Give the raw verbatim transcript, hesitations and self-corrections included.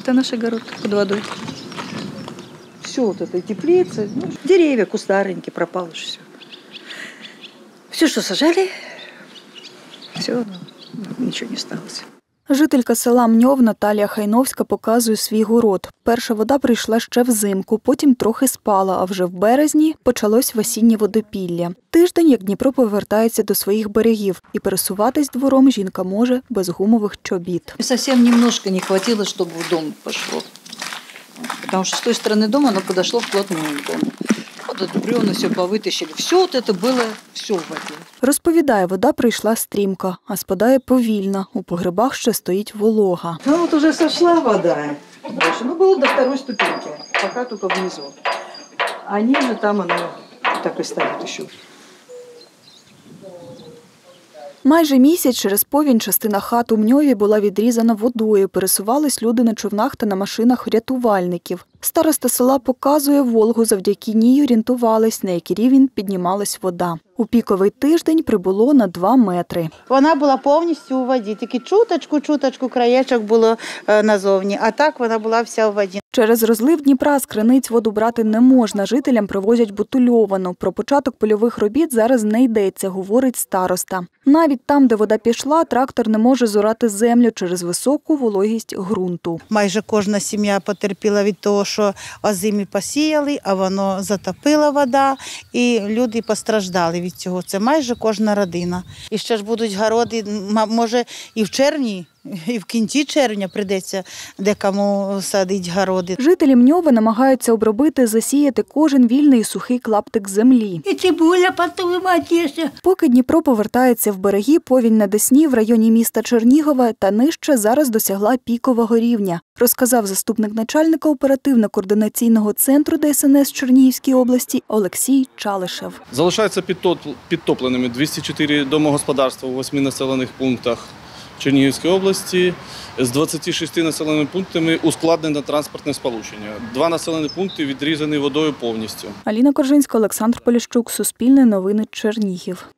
Это наш огород под водой. Все вот это, теплицы, ну, деревья кустарники, пропало же все. Все, что сажали, все, ничего не осталось. Жителька села Мньов Наталія Хайновська показує свій город. Перша вода прийшла ще взимку, потім трохи спала, а вже в березні почалось весіннє водопілля. Тиждень, як Дніпро повертається до своїх берегів, і пересуватись двором жінка може без гумових чобіт. Совсем немножко не хватило, щоб в дом пішло. Тому що з тої сторони дому воно підійшло вплотную к дому. Вот это бревна все повытащили. Все вот это было, все в воде. Розповідає, вода прийшла стрімко, а спадає повільно. У погребах ще стоїть волога. Ну вот уже сошла вода. Ну было до второй ступеньки, пока только внизу. А ниже там оно так и стоит еще. Майже місяць через повінь частина хат у Мньові була відрізана водою. Пересувались люди на човнах та на машинах рятувальників. Староста села показує Волгу, завдяки ній орієнтувались, на який рівень піднімалась вода. У піковий тиждень прибуло на два метри. Вона була повністю у воді, тільки чуточку-чуточку краєчок було назовні, а так вона була вся у воді. Через розлив Дніпра з криниць воду брати не можна, жителям привозять бутильовану. Про початок польових робіт зараз не йдеться, говорить староста. Навіть там, де вода пішла, трактор не може зорати землю через високу вологість ґрунту. Майже кожна сім'я потерпіла від того, що озимі посіяли, а воно затопила вода, і люди постраждали від цього. Це майже кожна родина. І ще ж будуть городи, може і в червні, і в кінці червня прийдеться декому садити городи. Жителі Мньова намагаються обробити, засіяти кожен вільний і сухий клаптик землі. І цибуля потриматися. Поки Дніпро повертається в береги, повінь на Десні в районі міста Чернігова та нижче зараз досягла пікового рівня, розказав заступник начальника оперативно-координаційного центру Де Ес Ен Ес Чернігівській області Олексій Чалишев. Залишаються підтопленими двісті чотири домогосподарства у восьми населених пунктах Чернігівської області. З двадцяти шести населеними пунктами ускладнено транспортне сполучення. Два населені пункти відрізані водою повністю. Аліна Коржинська, Олександр Поліщук, Суспільне новини, Чернігів.